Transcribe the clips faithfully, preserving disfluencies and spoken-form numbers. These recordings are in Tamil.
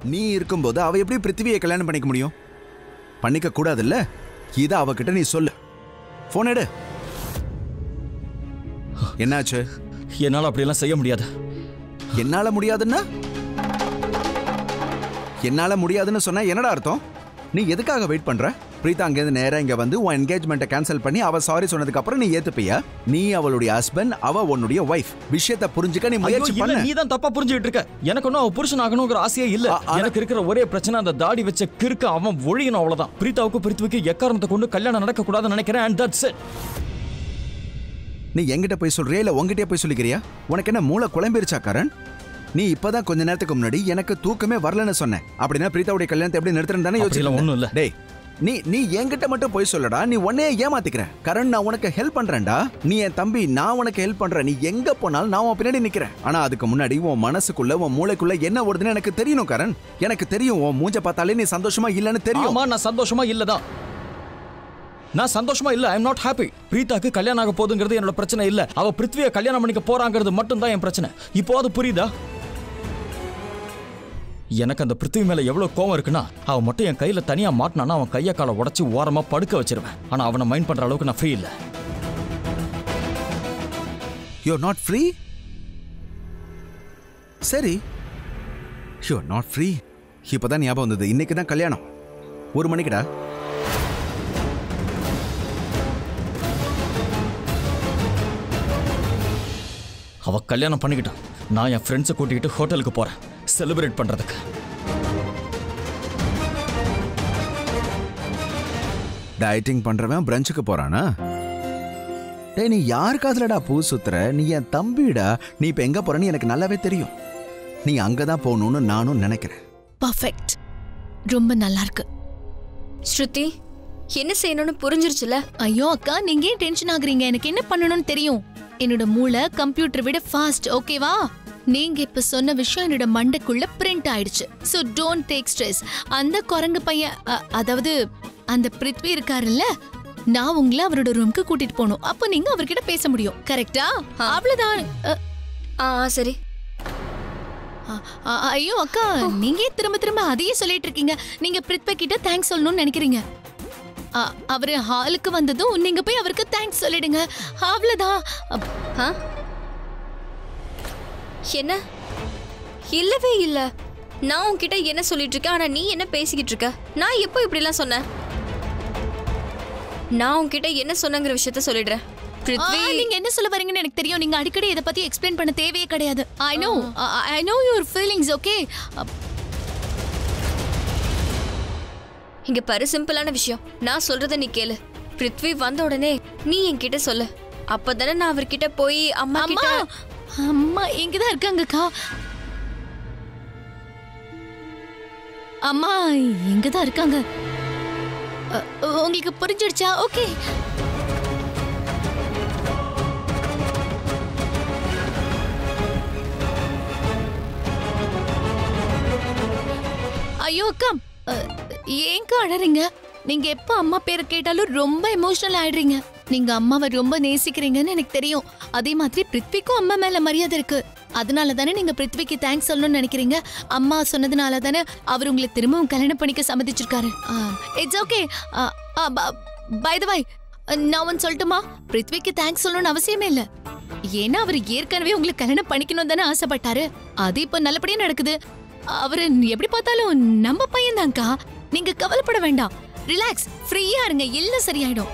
நீ இருக்கும்போது அவ எப்படி பிருத்திவியை கல்யாணம் பண்ணிக்க முடியும்? பண்ணிக்க கூடாதுல்ல? இத அவகிட்ட நீ சொல்லு. போன் எடு. என்னாச்சு? என்னால அப்படியெல்லாம் செய்ய முடியாது. என்னால முடியாதுன்னா? என்னால முடியாதுன்னு சொன்னா என்னடா அர்த்தம்? நீ எதுக்காக வெயிட் பண்ற? பிரீதா அங்கேருந்து நேரா இங்க வந்து உன் என்கேஜ்மெண்ட்டை கேன்சல் பண்ணி அவ சாரி சொன்னதுக்கு அப்புறம் நீ ஏத்துப்பியா? நீ அவளுடைய ஹஸ்பண்ட், அவ உன்னுடைய வைஃப். விஷயத்தை புரிஞ்சுக்க நீ முயற்சி பண்ணு. நீ தான் தப்பா புரிஞ்சுட்டு இருக்க. எனக்கு ஒன்னும் அவ புருஷன் ஆகணுங்கிற ஆசையே இல்ல. எனக்கு இருக்கிற ஒரே பிரச்சனை அந்த தாடி வச்ச கிறுக்க அவன் ஒழியணும், அவ்வளவுதான். பிரீதாவுக்கு பிரித்விக்கு எக்காரணத்தை கொண்டு கல்யாணம் நடக்க கூடாதுன்னு நினைக்கிறேன். and that's it. நீ என்கிட்ட போய் சொல்றியா இல்ல உங்ககிட்டயே போய் சொல்லிக்கிறியா? உனக்கு என்ன மூளை குழம்பிருச்சா கரண்? நீ இப்பதான் கொஞ்ச நேரத்துக்கு முன்னாடி எனக்கு தூக்கமே வரலன்னு சொன்ன. அப்படின்னா பிரீதாவுடைய கல்யாணத்தை எப்படி நிறுத்துறேன்னு தானே யோசிச்சல? ஒண்ணும் இல்ல. டேய், நீ நீ என்கிட்ட மட்டும் போய் சொல்லடா. நீ உன்னையே ஏமாத்திக்கிற. கரண், நான் உனக்கு ஹெல்ப் பண்றேன்டா. நீ என் தம்பி, நான் உனக்கு ஹெல்ப் பண்றேன். நீ எங்க போனாலும் நான் உன் பின்னாடி நிக்கிறேன். ஆனா அதுக்கு முன்னாடி உன் மனசுக்குள்ள உன் மூளைக்குள்ள என்ன ஓடுதுன்னு எனக்கு தெரியணும் கரண். எனக்கு தெரியும். உன் மூஞ்ச பார்த்தாலே நீ சந்தோஷமா இல்லன்னு தெரியும். ஆமா, நான் சந்தோஷமா இல்லதான். நான் சந்தோஷமா இல்ல. ஐ அம் நாட் ஹாப்பி. பிரீதாக்கு கல்யாணம் ஆக போகுதுங்கிறது என்னோட பிரச்சனை இல்ல. அவ பிருத்வியை கல்யாணம் பண்ணிக்க போறாங்கிறது மட்டும் தான் என் பிரச்சனை. இப்போ அது புரியுதா? எனக்கு அந்த பிருத்திவி மேல எவ்வளவு கோவம் இருக்குன்னா, அவன் மட்டும் என் கையில தனியா மாட்டினானா அவன் கைய காலை உடைச்சு ஓரமா படுக்க வச்சிருவேன். ஆனா அவனை மைண்ட் பண்ற அளவுக்கு நான் ஃப்ரீ இல்ல. You are not free? சரி, யூ ஆர் நாட் ஃப்ரீ. இப்பதான் ஞாபகம் வந்தது. இன்னைக்கு தான் கல்யாணம். ஒரு மணிக்குடா. அவ கல்யாணம் பண்ணிக்கிட்டான். நான் என் ஃப்ரெண்ட்ஸை கூட்டிக்கிட்டு ஹோட்டலுக்கு போறேன் செலிப்ரேட் பண்றதுக்கு. டயட்டிங் பண்றவன் பிரஞ்சுக்கு போறானா? டேய், நீ யார் காதுலடா பூ சுத்துற? நீ என் தம்பிடா. நீ இப்ப எங்க போறன்னு எனக்கு நல்லாவே தெரியும். நீ அங்கதான் போகணும்னு நானும் நினைக்கிறேன். பர்ஃபெக்ட். ரொம்ப நல்லா இருக்கு. ஸ்ருதி, என்ன செய்யணும்னு புரிஞ்சிருச்சுல? ஐயோ அக்கா, நீங்க ஏன் டென்ஷன் ஆகுறீங்க? எனக்கு என்ன பண்ணணும்னு தெரியும். என்னோட மூளை கம்ப்யூட்டர் விட ஃபாஸ்ட். ஓகேவா? நீங்க இப்ப சொன்ன விஷயம் என்னோட மண்டைக்குள்ள பிரிண்ட் ஆயிடுச்சு. So don't take stress. அந்த குரங்கு பையன், அதாவது அந்த பிருத்வி இருக்காருல்ல, நான் உங்களை அவரோட ரூமுக்கு கூட்டிட்டு போகணும். அப்ப நீங்க அவர்கிட்ட பேச முடியும். கரெக்டா? அவ்வளவுதான். ஆ சரி. ஐயோ அக்கா, நீங்க திரும்ப திரும்ப அதையே சொல்லிட்டு இருக்கீங்க. நீங்க பிருத்வி கிட்ட தேங்க்ஸ் சொல்லணும்னு நினைக்கிறீங்க. அவரு ஹாலுக்கு வந்ததும் நீங்க போய் அவருக்கு தேங்க்ஸ் சொல்லிடுங்க. அவ்வளவுதான். என்ன? இல்லவே இல்ல. நான் உன்கிட்ட என்ன சொல்லிட்டு இருக்கேன், ஆனா நீ என்ன பேசிக்கிட்டு இருக்க? நான் எப்போ இப்படி எல்லாம் சொன்னேன்? நான் உன்கிட்ட என்ன சொன்னங்கிற விஷயத்த சொல்லிடுறேன். பிருத்வி, நீங்க என்ன சொல்ல வரீங்கன்னு எனக்கு தெரியும். நீங்க அடிக்கடி இத பத்தி எக்ஸ்பிளைன் பண்ண தேவையே கிடையாது. I know I know your feelings. Okay, இங்க பாரு, சிம்பிளான விஷயம். நான் சொல்றத நீ கேளு. பிருத்வி வந்த உடனே நீ என்கிட்ட சொல்லு. அப்பதானே நான் அவர்கிட்ட போய் அம்மா கிட்ட. அம்மா இங்கதான் இருக்காங்கக்கா. அம்மா இங்கதான் இருக்காங்க. உங்களுக்கு புரிஞ்சிடுச்சா? ஓகே. ஐயோ அக்கா, ஏங்க அழறீங்க? நீங்க எப்ப அம்மா பேரை கேட்டாலும் ரொம்ப எமோஷனல் ஆயிடுறீங்க. நீங்க அம்மாவை ரொம்ப நேசிக்கிறீங்கன்னு எனக்கு தெரியும். அதே மாதிரி பிருத்விக்கும் அம்மா மேல மரியாதை இருக்கு. அதனால தானே நீங்க பிருத்விக்கு தேங்க்ஸ் சொல்லணும்னு நினைக்கிறீங்க. அம்மா சொன்னதுனால தானே அவர் உங்களை திரும்பவும் கல்யாணம் பண்ணிக்க சம்மதிச்சிருக்காரு. It's okay. By the way, நான் ஒன்னு சொல்லட்டுமா? பிருத்விக்கு தேங்க்ஸ் சொல்லணும்னு அவசியமே இல்ல. ஏன்னா அவர் ஏற்கனவே உங்களுக்கு கல்யாணம் பண்ணிக்கணும் தானே ஆசைப்பட்டாரு. அது இப்ப நல்லபடியா நடக்குது. அவரு எப்படி பார்த்தாலும் நம்ம பையன் தான்க்கா. நீங்க கவலைப்பட வேண்டாம். ரிலாக்ஸ், ஃப்ரீயா இருங்க. எல்லாம் சரியாயிடும்.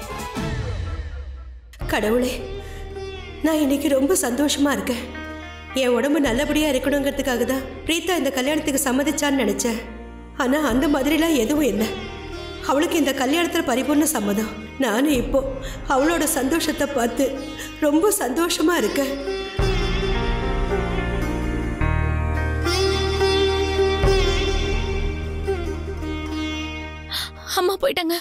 கடவுளே, நான் இன்னைக்கு ரொம்ப சந்தோஷமா இருக்கேன். என் உடம்பு நல்லபடியா இருக்கணுங்கிறதுக்காக தான் பிரீதா இந்த கல்யாணத்துக்கு சம்மதிச்சான்னு நினைச்சேன். ஆனா அந்த மாதிரிலாம் எதுவும் இல்லை. அவளுக்கு இந்த கல்யாணத்துல பரிபூர்ண சம்மதம். நானும் இப்போ அவளோட சந்தோஷத்தை பார்த்து ரொம்ப சந்தோஷமா இருக்கேன். அம்மா போயிட்டாங்க.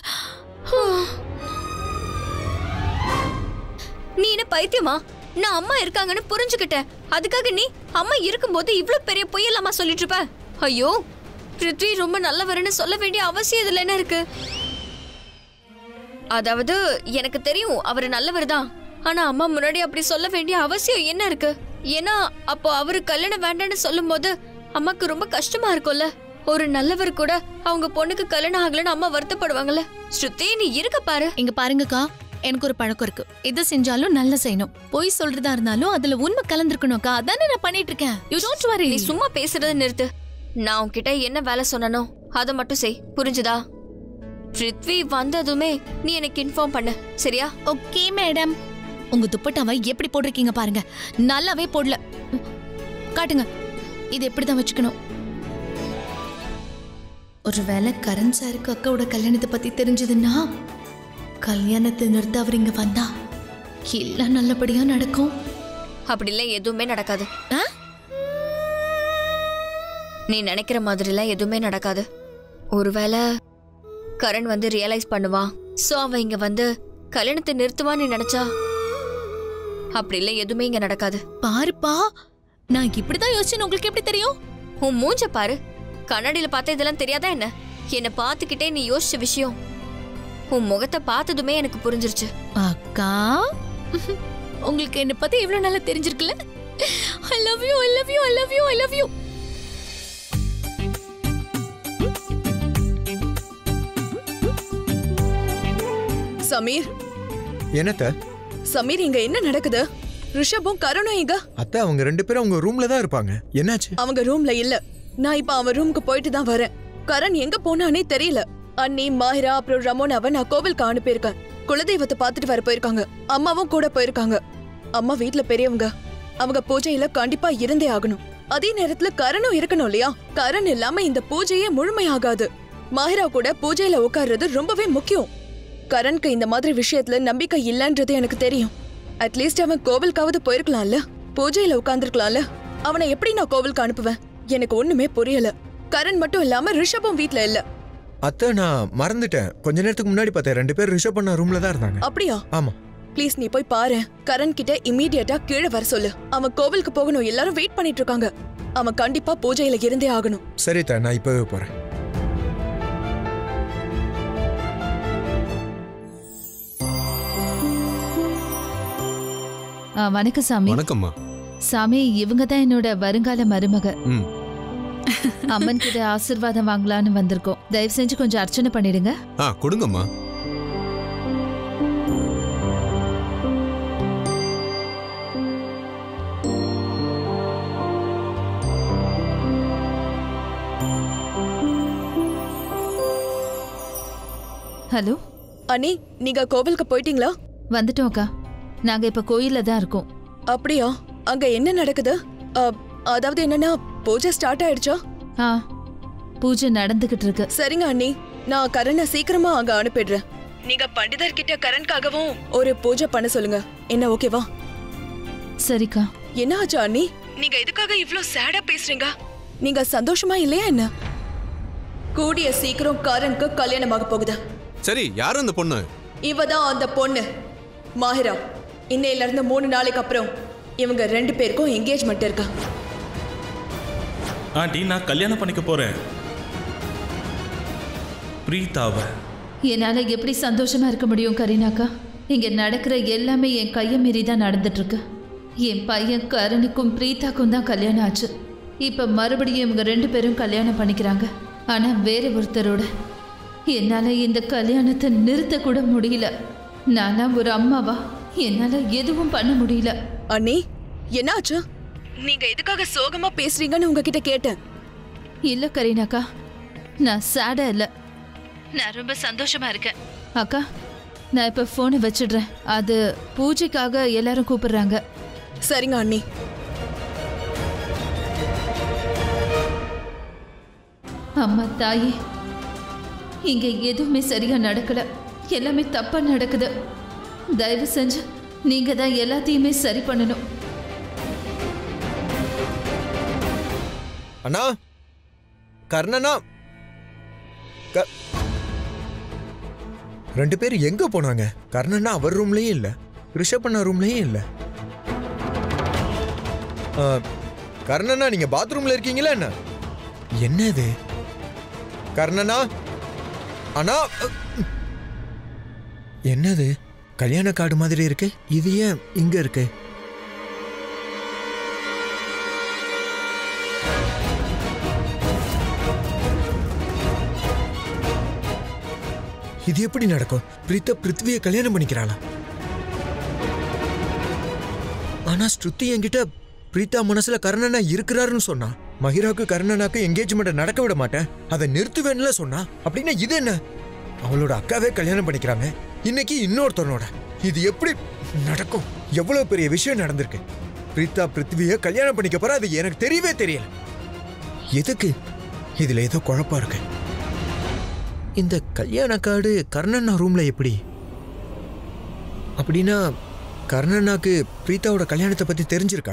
நீ என்ன பைத்தியமா? நான் அம்மா இருக்காங்கன்னு புரிஞ்சுக்கிட்டேன். அதுக்காக நீ அம்மா இருக்கும்போது இவ்வளவு பெரிய பொய்யலாமா சொல்லிட்டு இருப்ப? ஐயோ, பிருத்வி ரொம்ப நல்லவர்னு சொல்ல வேண்டிய அவசியம் இதுல என்ன இருக்கு? அதாவது எனக்கு தெரியும் அவரு நல்லவர் தான். ஆனா அம்மா முன்னாடி அப்படி சொல்ல வேண்டிய அவசியம் என்ன இருக்கு? ஏன்னா அப்போ அவரு கல்யாணம் வேண்டான்னு சொல்லும் போது அம்மாக்கு ரொம்ப கஷ்டமா இருக்கும்ல. ஒரு நல்லவர் கூட அவங்க பொண்ணுக்கு கல்யாணம் ஆகலன்னு அம்மா வருத்தப்படுவாங்கல்ல. ஸ்ருதி நீ இருக்க பாரு. இங்க பாருங்கக்கா, எனக்கு ஒரு பழக்கம் இருக்கு. எது செஞ்சாலும் நல்லா செய்யணும். பொய் சொல்றதா இருந்தாலும் அதுல உண்மை கலந்துருக்கணும்க்கா. அதானே நான் பண்ணிட்டு இருக்கேன். You don't worry. நீ சும்மா பேசுறத நிறுத்து. நான் உன்கிட்ட என்ன வேலை சொன்னனோ அதை மட்டும் செய், புரிஞ்சுதா? பிருத்வி வந்ததுமே நீ எனக்கு இன்ஃபார்ம் பண்ணு, சரியா? Okay madam. உங்க துப்பட்டாவை எப்படி போட்டிருக்கீங்க பாருங்க, நல்லாவே போடல. காட்டுங்க, இது எப்படிதான் வச்சுக்கணும். ஒருவேளை கரண் சாருக்கு அக்காவோட கல்யாணத்தை பத்தி தெரிஞ்சதுன்னா கல்யாணத்தை நிறுத்த அவர் இங்க வந்தா எல்லாம் நல்லபடியா நடக்கும். அப்படிலாம் எதுவுமே நடக்காது. நீ நினைக்கிற மாதிரிலாம் எதுவுமே நடக்காது. ஒருவேளை கரண் வந்து ரியலைஸ் பண்ணுவான், சோ அவன் இங்க வந்து கல்யாணத்தை நிறுத்துவான்னு நினைச்சா அப்படிலாம் எதுவுமே இங்க நடக்காது. பாருப்பா, நான் இப்படிதான் யோசிச்சேன்னு உங்களுக்கு எப்படி தெரியும்? உன் மூஞ்ச பாரு, கண்ணாடியில பார்த்தா இதெல்லாம் தெரியாதா என்ன? என்னை பார்த்துக்கிட்டே நீ யோசிச்ச விஷயம் உன் முகத்தை பார்த்ததுமே எனக்கு புரிஞ்சிருச்சு. அக்கா, உங்களுக்கு என்ன பத்தி இவ்வளவு நல்லா தெரிஞ்சிருக்குல்ல? I love you, I love you, I love you, I love you. Sameer, என்னத்த? சமீர் இங்க என்ன நடக்குது? ரிஷபும் கருணும் இங்க. அத்தை, அவங்க ரெண்டு பேரும் அவங்க ரூம்ல தான் இருப்பாங்க. என்னாச்சு? அவங்க ரூம்ல இல்ல. நான் இப்ப அவன் ரூமுக்கு போயிட்டு தான் வரேன். கரண் எங்க போனானே தெரியல. அண்ணி, மாஹிரா அப்புறம் ரமோனாவை நான் கோவிலுக்கு அனுப்பியிருக்கேன். குலதெய்வத்தை பார்த்துட்டு வர போயிருக்காங்க. அம்மாவும் கூட போயிருக்காங்க. அம்மா வீட்டுல பெரியவங்க, அவங்க பூஜையில கண்டிப்பா இருந்தே ஆகணும். அதே நேரத்துல கரணும் இருக்கணும் இல்லையா? கரண் இல்லாம இந்த பூஜையே முழுமையாகாது. மாஹிரா கூட பூஜையில உட்கார்றது ரொம்பவே முக்கியம். கரண்க்கு இந்த மாதிரி விஷயத்துல நம்பிக்கை இல்லன்றது எனக்கு தெரியும். அட்லீஸ்ட் அவன் கோவிலுக்காவது போயிருக்கலாம்ல, பூஜையில உட்கார்ந்துருக்கலாம்ல. அவனை எப்படி நான் கோவிலுக்கு அனுப்புவேன்? எனக்கு ஒண்ணுமே புரியல. கரண் மட்டும் இல்லாம ரிஷபும் வீட்ல இல்ல. அத்தை, நான் மறந்துட்டேன். கொஞ்ச நேரத்துக்கு முன்னாடி பார்த்தேன், ரெண்டு பேர் ரிஷப் பண்ண ரூம்ல தான் இருந்தாங்க. அப்படியா? ஆமா. ப்ளீஸ் நீ போய் பாரு. கரண் கிட்ட இமீடியட்டா கீழே வர சொல்லு. அவன் கோவிலுக்கு போகணும், எல்லாரும் வெயிட் பண்ணிட்டு இருக்காங்க. அவன் கண்டிப்பா பூஜையில இருந்தே ஆகணும். சரி தா, நான் இப்பவே போறேன். வணக்கம் சாமி. வணக்கம்மா. சாமி, இவங்க தான் என்னோட வருங்கால மருமக. ம். அம்மன் கிட்ட ஆசீர்வாதம் வாங்கலான்னு வந்திருக்கோம். தயவு செஞ்சு கொஞ்சம் அர்ச்சனை பண்ணிடுங்க. ஆ, கொடுங்கம்மா. ஹலோ அண்ணி, நீங்க கோவிலுக்கு போயிட்டீங்களா? வந்துட்டோம் அக்கா. நாங்க இப்ப கோயில்ல தான் இருக்கோம். அப்படியா? அங்க என்ன நடக்குது? அ, அதாவது என்னன்னா, பூஜை ஸ்டார்ட் ஆயிடுச்சா? ஆ, பூஜை நடந்துகிட்டு இருக்கு. சரிங்க அண்ணி, நான் கரனை சீக்கிரமா அங்க அனுப்பிடுறேன். நீங்க பண்டிதர் கிட்ட கரண்காகவும் ஒரு பூஜை பண்ண சொல்லுங்க. என்ன ஓகேவா? சரிக்கா. என்ன ஆச்சு அண்ணி? நீங்க எதுக்காக இவ்ளோ சேடா பேசுறீங்க? நீங்க சந்தோஷமா இல்லையா என்ன? கூடிய சீக்கிரம் கரனுக்கு கல்யாணமாக போகுது. சரி, யார் அந்த பொண்ணு? இவதான் அந்த பொண்ணு, மாஹிரா. இன்னையில இருந்து மூணு நாளைக்கு அப்புறம் இவங்க ரெண்டு பேருக்கும் என்கேஜ்மெண்ட் இருக்கா. ஆண்டி, நான் கல்யாணம் பண்ணிக்க போறேன் பிரீதாவை. என்னால எப்படி சந்தோஷமா இருக்க முடியும் கரீனாக்கா? இங்க நடக்கிற எல்லாமே என் கையை மீறி தான் நடந்துட்டு இருக்கு. என் பையன் கரனுக்கும் பிரீதாக்கும் தான் கல்யாணம் ஆச்சு. இப்ப மறுபடியும் இவங்க ரெண்டு பேரும் கல்யாணம் பண்ணிக்கிறாங்க. ஆனா வேற ஒருத்தரோட. என்னால இந்த கல்யாணத்தை நிறுத்த கூட முடியல. நானா ஒரு அம்மாவா என்னால எதுவும் பண்ண முடியல. அண்ணி, என்னாச்சு? நீங்க எதுக்காக சோகமா பேசுறீங்கன்னு உங்ககிட்ட கேட்டேன். இல்ல கரீனாக்கா, நான் சேடா இல்ல, நான் ரொம்ப சந்தோஷமா இருக்கேன். அக்கா, நான் இப்ப போனை வச்சிடுறேன். அது பூஜைக்காக எல்லாரும் கூப்பிடுறாங்க. சரிங்க அண்ணி. அம்மா தாயே, இங்க எதுவுமே சரியா நடக்கல. எல்லாமே தப்பா நடக்குது. தயவு செஞ்சு நீங்க தான் எல்லாத்தையுமே சரி பண்ணணும். அண்ணா, கர்ணனா, ரெண்டு பேர் எங்க போனாங்க? கர்ணனா அவர் ரூம்லயே இல்ல, ரிஷப் அண்ணா ரூம்லயே இல்ல. கர்ணனா, நீங்க பாத்ரூம்ல இருக்கீங்களா என்ன? என்னது கர்ணனா? அண்ணா, என்னது கல்யாண கார்டு மாதிரி இருக்கு? இது ஏன் இங்க இருக்கு? இது எப்படி நடக்கும்? பிரீத்தா பிருத்வியை கல்யாணம் பண்ணிக்கிறாளா? ஆனா ஸ்ருதி என்கிட்ட பிரீத்தா மனசுல கர்ணனா இருக்கிறாருன்னு சொன்னா. மஹிராக்கு கர்ணனாக்கு என்கேஜ்மெண்ட் நடக்க விட மாட்டேன், அதை நிறுத்துவேன்ல சொன்னா. அப்படின்னா இது என்ன? அவளோட அக்காவே கல்யாணம் பண்ணிக்கிறாங்க, இன்னைக்கு இன்னொருத்தனோட. இது எப்படி நடக்கும்? எவ்வளவு பெரிய விஷயம் நடந்திருக்கு. பிரீத்தா பிருத்வியை கல்யாணம் பண்ணிக்க போற, அது எனக்கு தெரியவே தெரியல. எதுக்கு? இதுல ஏதோ குழப்பம் இருக்கு. இந்த கல்யாண கார்டு கர்ணண்ணா ரூம்ல எப்படி? அப்படின்னா கர்ணண்ணாக்கு பிரீத்தாவோட கல்யாணத்தை பத்தி தெரிஞ்சிருக்கா?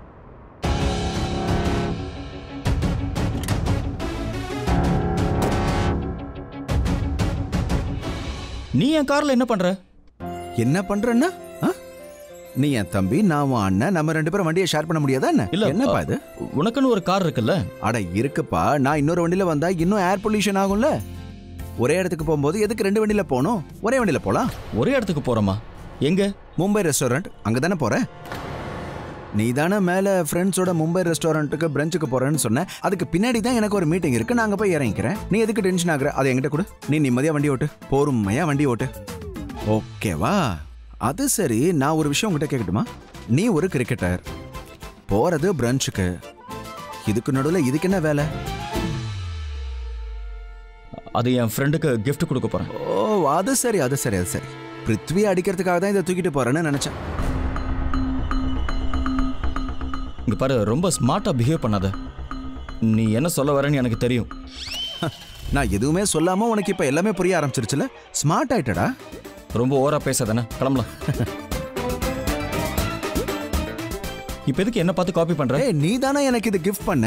நீ என் கார்ல என்ன பண்ற? என்ன பண்றேன்னா நீ என் தம்பி, நான் உன் அண்ணன், நம்ம ரெண்டு பேரும் வண்டியை ஷேர் பண்ண முடியாதா என்ன? இல்ல என்னப்பா இது? உனக்குன்னு ஒரு கார் இருக்குல்ல? அட இருக்குப்பா, நான் இன்னொரு வண்டியில வந்தா இன்னும் ஏர் பொல்யூஷன் ஆகும்ல. ஒரே இடத்துக்கு போகும்போது எதுக்கு ரெண்டு வண்டியில போகணும்? ஒரே வண்டியில போலாம். ஒரே இடத்துக்கு போறோமா? எங்க? மும்பை ரெஸ்டாரண்ட், அங்கதானே போற? நீ தானே மேல ஃப்ரெண்ட்ஸோட மும்பை ரெஸ்டாரண்ட்டுக்கு பிரஞ்சுக்கு போறேன்னு சொன்ன. அதுக்கு பின்னாடி தான் எனக்கு ஒரு மீட்டிங் இருக்கு, நான் அங்க போய் இறங்கிக்கிறேன். நீ எதுக்கு டென்ஷன் ஆகுற? அதை என்கிட்ட கொடு. நீ நிம்மதியா வண்டி ஓட்டு, பொறுமையா வண்டி ஓட்டு, ஓகேவா? அது சரி, நான் ஒரு விஷயம் உங்ககிட்ட கேட்கட்டுமா? நீ ஒரு கிரிக்கெட்டர், போறது பிரஞ்சுக்கு, இதுக்கு நடுவில் இதுக்கு என்ன வேலை? அது என் ஃப்ரெண்டுக்கு கிஃப்ட் கொடுக்க போறேன். ஓ அது சரி, அது சரி, அது சரி. பிருத்வி அடிக்கிறதுக்காக தான் இதை தூக்கிட்டு போறேன்னு நினைச்சேன். இங்க பாரு, ரொம்ப ஸ்மார்ட்டா பிஹேவ் பண்ணாத. நீ என்ன சொல்ல வரேன்னு எனக்கு தெரியும். நான் எதுவுமே சொல்லாம உனக்கு இப்ப எல்லாமே புரிய ஆரம்பிச்சிருச்சுல. ஸ்மார்ட் ஆயிட்டடா. ரொம்ப ஓவரா பேசாதானே, கிளம்பலாம். இப்ப எதுக்கு என்ன பார்த்து காப்பி பண்ற? ஏய், நீ தானே எனக்கு இது கிஃப்ட் பண்ண.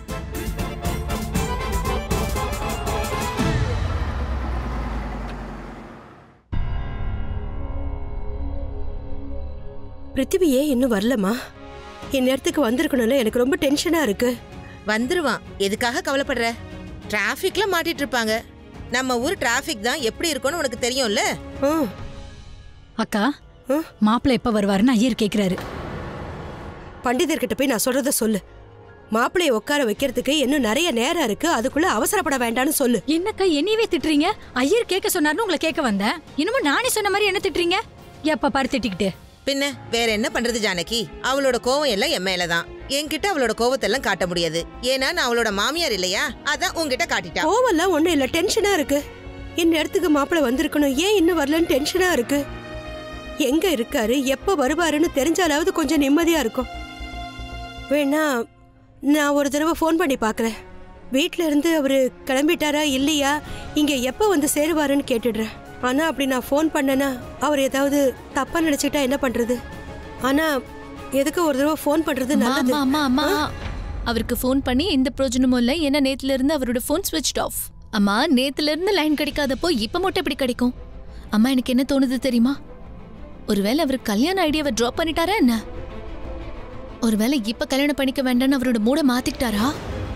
பிருத்திவியே இன்னும் வரலமா? இந்நேரத்துக்கு வந்திருக்கணும்ல. எனக்கு ரொம்ப டென்ஷனா இருக்கு. வந்துருவான், எதுக்காக கவலைப்படுற? டிராஃபிக்ல மாட்டிட்டு இருப்பாங்க. நம்ம ஊர் டிராஃபிக் தான் எப்படி இருக்கும்னு உனக்கு தெரியும்ல. அக்கா, மாப்பிள்ளை எப்ப வருவாருன்னு ஐயர் கேக்குறாரு. பண்டிதர்கிட்ட போய் நான் சொல்றத சொல்லு. மாப்பிள்ளைய உட்கார வைக்கிறதுக்கு இன்னும் நிறைய நேரம் இருக்கு, அதுக்குள்ள அவசரப்பட வேண்டாம்னு சொல்லு. என்னக்கா என்னையவே திட்டுறீங்க? ஐயர் கேட்க சொன்னாருன்னு உங்களை கேட்க வந்தேன். இன்னமும் நானே சொன்ன மாதிரி என்ன திட்டுறீங்க? எப்ப பாரு திட்டிக்கிட்டு. பின்ன வேற என்ன பண்றது ஜானகி? அவளோட கோவம் எல்லாம் என் மேலதான். என்கிட்ட அவளோட கோவத்தை எல்லாம் காட்ட முடியாது, ஏன்னா நான் அவளோட மாமியார் இல்லையா? அதான் உங்ககிட்ட காட்டிட்டா. கோவம்லாம் ஒண்ணும் இல்ல, டென்ஷனா இருக்கு. இந்நேரத்துக்கு மாப்பிள்ளை வந்திருக்கணும், ஏன் இன்னும் வரலன்னு டென்ஷனா இருக்கு. எங்க இருக்காரு, எப்ப வருவாருன்னு தெரிஞ்சாலாவது கொஞ்சம் நிம்மதியா இருக்கும். வேணா நான் ஒரு தடவை ஃபோன் பண்ணி பாக்குறேன். வீட்டுல இருந்து அவரு கிளம்பிட்டாரா இல்லையா, இங்க எப்ப வந்து சேருவாருன்னு கேட்டுடுறேன். ஆனா அப்படி நான் ஃபோன் பண்ணனா அவர் ஏதாவது தப்பா நினைச்சுக்கிட்டா என்ன பண்றது? ஆனா எதுக்கு ஒரு தடவை ஃபோன் பண்றது நல்லது. அம்மா அம்மா அவருக்கு ஃபோன் பண்ணி எந்த பிரயோஜனமும் இல்லை. ஏன்னா நேத்துல இருந்து அவரோட ஃபோன் ஸ்விட்ச் ஆஃப். அம்மா, நேத்துல இருந்து லைன் கிடைக்காதப்போ இப்ப மட்டும் எப்படி கிடைக்கும்? அம்மா, எனக்கு என்ன தோணுது தெரியுமா? ஒருவேளை அவர் கல்யாண ஐடியாவை டிராப் பண்ணிட்டாரா என்ன? ஒருவேளை இப்ப கல்யாணம் பண்ணிக்க வேண்டாம்னு அவரோட மூட மாத்திக்கிட்டாரா?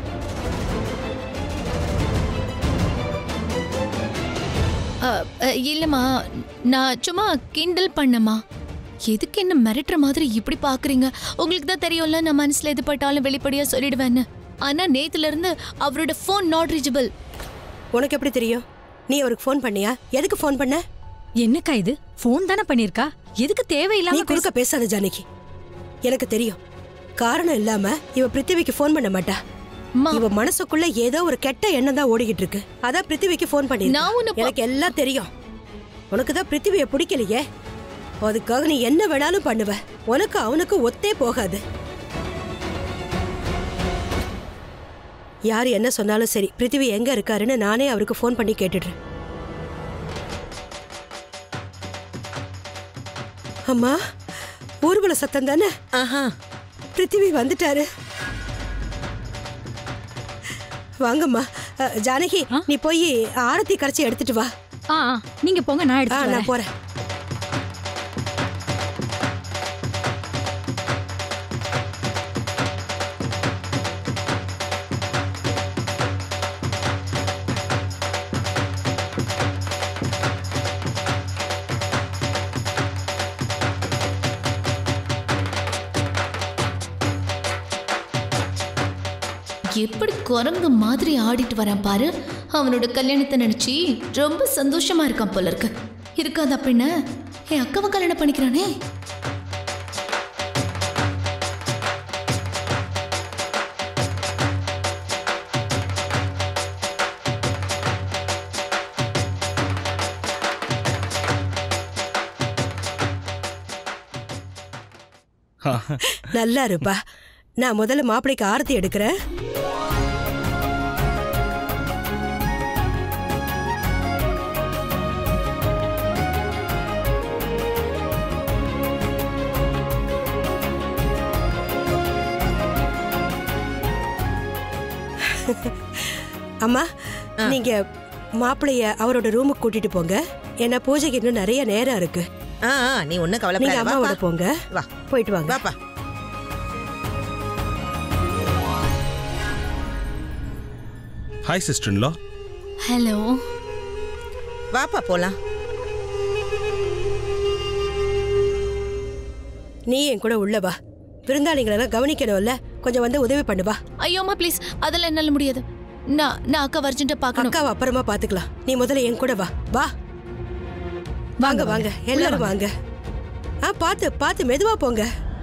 இல்லம்மா, நான் சும்மா கிண்டல் பண்ணமா. எதுக்கு என்ன மிரட்டுற மாதிரி இப்படி பாக்குறீங்க? உங்களுக்கு தான் தெரியும்ல, நான் மனசுல எது பட்டாலும் வெளிப்படையா சொல்லிடுவேன்னு. ஆனா நேத்துல இருந்து அவரோட போன் நாட் ரீச்சபிள். உனக்கு எப்படி தெரியும்? நீ அவருக்கு ஃபோன் பண்ணியா? எதுக்கு ஃபோன் பண்ண? என்னக்கா இது? ஃபோன் தானே பண்ணிருக்கா, எதுக்கு தேவையில்லாம நீ குறுக்க பேசாத ஜானகி. எனக்கு தெரியும், காரணம் இல்லாம இவ பிருத்திவிக்கு ஃபோன் பண்ண மாட்டா. இவ மனசுக்குள்ள ஏதோ ஒரு கெட்ட எண்ணம் தான் ஓடிக்கிட்டு இருக்கு. அதான் பிருத்திவிக்கு ஃபோன் பண்ணி. எனக்கு எல்லாம் தெரியும். உனக்கு தான் பிருத்திவிய பிடிக்கலையே, அதுக்காக நீ என்ன வேணாலும் பண்ணுவ. உனக்கு அவனுக்கு ஒத்தே போகாது. யார் என்ன சொன்னாலும் சரி, பிருத்திவி எங்க இருக்காருன்னு நானே அவருக்கு ஃபோன் பண்ணி கேட்டுடுறேன். அம்மா, ஊர்வல சத்தம் தானே? ஆஹா, பிருத்திவி வந்துட்டாரு. வாங்கம்மா. ஜானகி, நீ போய் ஆரத்தி கரைச்சி எடுத்துட்டு வா. ஆ, நீங்க போங்க, நான் எடுத்து நான் போறேன். எப்படி குரங்கு மாதிரி ஆடிட்டு வரேன் பாரு. அவனோட கல்யாணத்தை நினைச்சு ரொம்ப சந்தோஷமா இருக்கான் போல இருக்கு. இருக்காது அப்படின்னு என் அக்காவை கல்யாணம் பண்ணிக்கிறானே. நல்லா இருப்பா. நான் முதல்ல மாப்பிளைக்கு ஆரத்தி எடுக்கிறேன். அம்மா, நீங்க மாப்பிளைய அவரோட ரூமுக்கு கூட்டிட்டு போங்க. ஏன்னா பூஜைக்கு இன்னும் நிறைய நேரம் இருக்கு. ஆ ஆ, நீ ஒன்னும் நீங்க கவலைப்படாத. அம்மாவோட வாப்பா. போங்க. வா போயிட்டு வாங்க. வாப்பா. Hi sister in law. Hello. வாப்பா போலாம். நீ என் கூட உள்ள வா. விருந்தாளிகளெல்லாம் கவனிக்கணும்ல, கொஞ்சம் வந்து உதவி பண்ணுவா. ஐயோமா ப்ளீஸ், அதெல்லாம் என்னால முடியாது. நான் நான் அக்கா வர்ஜென்ட்டை பார்க்கணும். அக்காவை அப்புறமா பாத்துக்கலாம். நீ முதல்ல என் கூட வா. வா வாங்க வாங்க எல்லாரும் வாங்க. ஆ பாத்து பாத்து மெதுவா போங்க.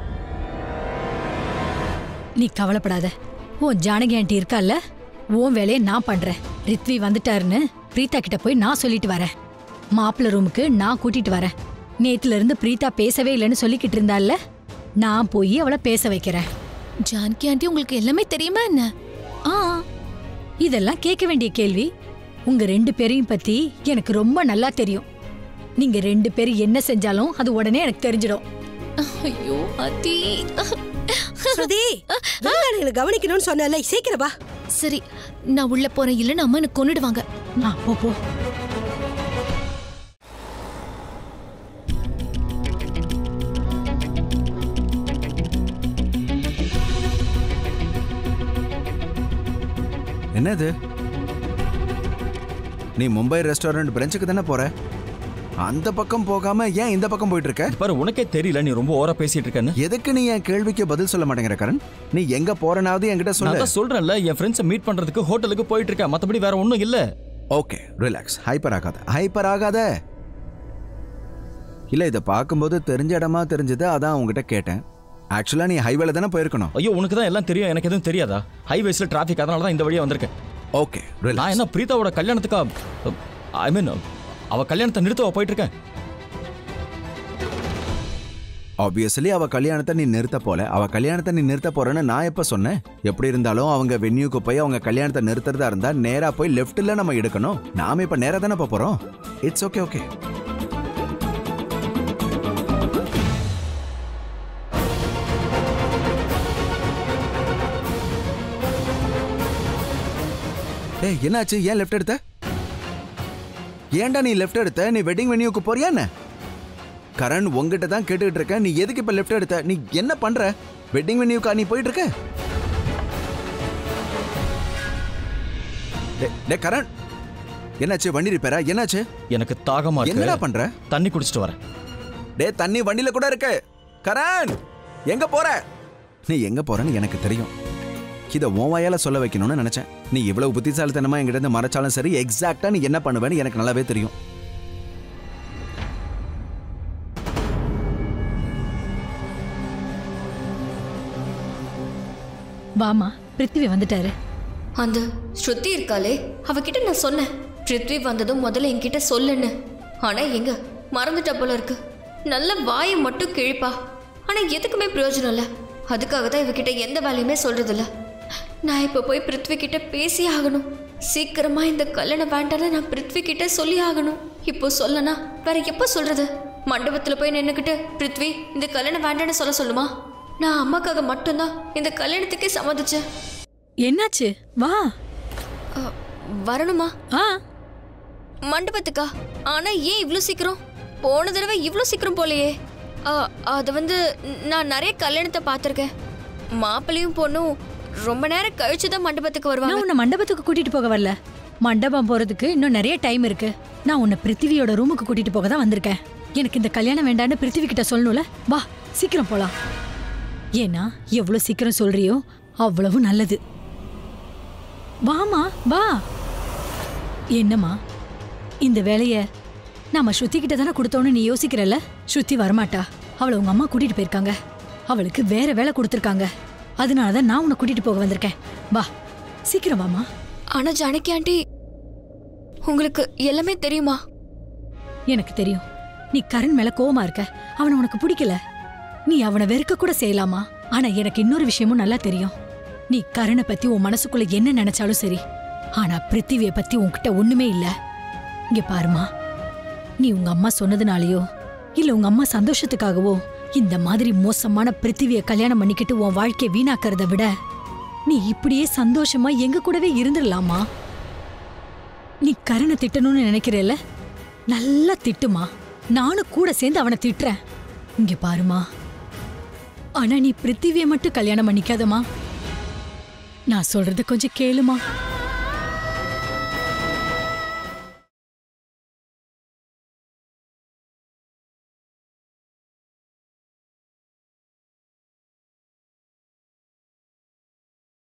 நீ கவலைப்படாத. உன் ஜானகி ஆண்டி இருக்கால்ல, உன் வேலையை நான் பண்றேன். ரித்வி வந்துட்டாருன்னு பிரீதா கிட்ட போய் நான் சொல்லிட்டு வரேன். மாப்பிள்ள ரூமுக்கு நான் கூட்டிட்டு வரேன். நேத்துல இருந்து பிரீதா பேசவே இல்லைன்னு சொல்லிக்கிட்டு இருந்தால, நான் போய் அவளை பேச வைக்கிறேன். ஜானகி ஆண்டி உங்களுக்கு எல்லாமே தெரியுமா என்ன? ஆ, இதெல்லாம் கேட்க வேண்டிய கேள்வி. உங்க ரெண்டு பேரையும் பத்தி எனக்கு ரொம்ப நல்லா தெரியும். நீங்க ரெண்டு பேரும் என்ன செஞ்சாலும் அது உடனே எனக்கு தெரிஞ்சிடும். ஐயோ அத்தி. ஸ்ருதி, விருந்தாளிகளை கவனிக்கணும்னு சொன்னல, சீக்கிரம் வா. சரி, நான் உள்ள போறேன். இல்லைன்னு அம்மா எனக்கு கொன்னுடுவாங்க. ஆ, போ போ. என்னது? நீ மும்பை ரெஸ்டாரண்ட் பிரெஞ்சுக்கு தானே போற? அந்த பக்கம் போகாம ஏன் இந்த பக்கம் போயிட்டு இருக்க? பாரு, உனக்கே தெரியல நீ ரொம்ப ஓவரா பேசிட்டு இருக்கன்னு. எதுக்கு நீ என் கேள்விக்கு பதில் சொல்ல மாட்டேங்கிற கரண்? நீ எங்க போறனாவது என்கிட்ட நான் சொல்லு. தான் சொல்றேன்ல, என் ஃப்ரெண்ட்ஸை மீட் பண்றதுக்கு ஹோட்டலுக்கு போயிட்டு இருக்கேன். மத்தபடி வேற ஒண்ணும் இல்ல. Okay, relax. ஹைப்பர் ஆகாத, ஹைப்பர் ஆகாத. இல்ல, இதை பார்க்கும்போது தெரிஞ்ச இடமா தெரிஞ்சது, அதான் உங்ககிட்ட கேட்டேன். ஆக்சுவலா நீ ஹைவேல தானே போயிருக்கணும். ஐயோ, உனக்கு தான் எல்லாம் தெரியும், எனக்கு எதுவும் தெரியாதா? ஹைவேஸ்ல டிராஃபிக், அதனால தான் இந்த வழியா வந்திருக்கேன். ஓகே, நான் என்ன பிரீதாவோட கல்யாணத்துக்கா, ஐ மீன் அவ கல்யாணத்தை நிறுத்தவ போயிட்டு இருக்கேன். ஆப்வியஸ்லி அவ கல்யாணத்தை நீ நிறுத்த போல. அவ கல்யாணத்தை நீ நிறுத்த போறேன்னு நான் எப்ப சொன்னேன்? எப்படி இருந்தாலும் அவங்க வென்யூக்கு போய் அவங்க கல்யாணத்தை நிறுத்துறதா இருந்தா நேரா போய் லெஃப்ட்ல நம்ம எடுக்கணும். நாம இப்ப நேரா தானே போறோம். It's okay. ஓகே, ஏய் என்னாச்சு? ஏன் லெஃப்ட் எடுத்த? ஏன்டா நீ லெஃப்ட் எடுத்த? நீ வெட்டிங் வென்யூக்கு போறியா என்ன? கரண், உங்ககிட்ட தான் கேட்டுக்கிட்டு இருக்க. நீ எதுக்கு இப்ப லெஃப்ட் எடுத்த? நீ என்ன பண்ற? வெட்டிங் வென்யூக்கா நீ போயிட்டு இருக்க? டே கரண், என்னாச்சு? வண்டி ரிப்பேரா? என்னாச்சு? எனக்கு தாகமா இருக்கு. என்னடா பண்ற? தண்ணி குடிச்சிட்டு வரேன். டே, தண்ணி வண்டியில கூட இருக்கு. கரண், எங்க போற? நீ எங்க போறன்னு எனக்கு தெரியும். இதை உன் வாயால சொல்ல வைக்கணும்னு நினைச்சேன். நீ இவ்வளவு புத்திசாலித்தனமா என்கிட்ட இருந்து மறைச்சாலும் சரி, எக்ஸாக்டா நீ என்ன பண்ணுவேன்னு எனக்கு நல்லாவே தெரியும். வாமா, பிருத்திவி வந்துட்டாரு. அந்த ஸ்ருதி இருக்காளே, அவகிட்ட நான் சொன்னேன் பிருத்வி வந்ததும் முதல்ல என்கிட்ட சொல்லுன்னு. ஆனா எங்க மறந்துட்ட போல இருக்கு. நல்ல வாயை மட்டும் கிழிப்பா, ஆனா எதுக்குமே பிரயோஜனம் இல்லை. அதுக்காக தான் இவகிட்ட எந்த வேலையுமே சொல்றதில்ல. நான் இப்போ போய் பிருத்வி கிட்ட பேசி ஆகணும். சீக்கிரமா இந்த கல்யாணம் வேண்டான்னு நான் பிருத்வி கிட்ட சொல்லி ஆகணும். இப்போ சொல்லனா வேற எப்போ சொல்றது? மண்டபத்துல போய் நின்னுக்கிட்டு பிருத்வி இந்த கல்யாணம் வேண்டான்னு சொல்ல சொல்லுமா? நான் அம்மாக்காக மட்டும்தான் இந்த கல்யாணத்துக்கே சம்மதிச்சேன். என்னாச்சு? வா. வரணுமா? ஆ, மண்டபத்துக்கா? ஆனா ஏன் இவ்ளோ சீக்கிரம்? போன தடவை இவ்ளோ சீக்கிரம் போலையே. அது வந்து நான் நிறைய கல்யாணத்தை பார்த்துருக்கேன். மாப்பிள்ளையும் பொண்ணும் ரொம்ப நேரம் கழிச்சுதான் மண்டபத்துக்கு வருவாங்க. நான் உன்னை மண்டபத்துக்கு கூட்டிட்டு போக வரல. மண்டபம் போறதுக்கு இன்னும் நிறைய டைம் இருக்கு. நான் உன்னை பிருத்திவியோட ரூமுக்கு கூட்டிட்டு போக தான் வந்திருக்கேன். எனக்கு இந்த கல்யாணம் வேண்டான்னு பிருத்திவி கிட்ட சொல்லணும்ல. வா, சீக்கிரம் போலாம். ஏன்னா எவ்வளவு சீக்கிரம் சொல்றியோ அவ்வளவு நல்லது. வாமா, வா. என்னம்மா இந்த வேலைய நாம ஸ்ருதி கிட்ட தானே கொடுத்தோன்னு நீ யோசிக்கிறல்ல? ஸ்ருதி வரமாட்டா. அவளை உங்க அம்மா கூட்டிட்டு போயிருக்காங்க. அவளுக்கு வேற வேலை கொடுத்துருக்காங்க. அதனாலதான் நான் உன்னை கூட்டிட்டு போக வந்திருக்கேன். வா சீக்கிரம் வாமா. ஆனா ஜானகி ஆண்டி, உங்களுக்கு எல்லாமே தெரியுமா? எனக்கு தெரியும். நீ கரண் மேல கோவமா இருக்க. அவனை உனக்கு பிடிக்கல. நீ அவனை வெறுக்க கூட செய்யலாமா? ஆனா எனக்கு இன்னொரு விஷயமும் நல்லா தெரியும். நீ கரணை பத்தி உன் மனசுக்குள்ள என்ன நினைச்சாலும் சரி, ஆனா பிருத்திவிய பத்தி உன்கிட்ட ஒண்ணுமே இல்ல. இங்க பாருமா, நீ உங்க அம்மா சொன்னதுனாலயோ இல்ல உங்க அம்மா சந்தோஷத்துக்காகவோ இந்த மாதிரி மோசமான பிருத்திவிய கல்யாணம் பண்ணிக்கிட்டு உன் வாழ்க்கைய வீணாக்கிறத விட நீ இப்படியே சந்தோஷமா எங்க கூடவே இருந்துடலாமா? நீ கரணை திட்டணும்னு நினைக்கிறேல, நல்லா திட்டுமா. நானும் கூட சேர்ந்து அவனை திட்டுறேன். இங்க பாருமா, ஆனா நீ பிருத்திவிய மட்டும் கல்யாணம் பண்ணிக்காதமா. நான் சொல்றது கொஞ்சம் கேளுமா.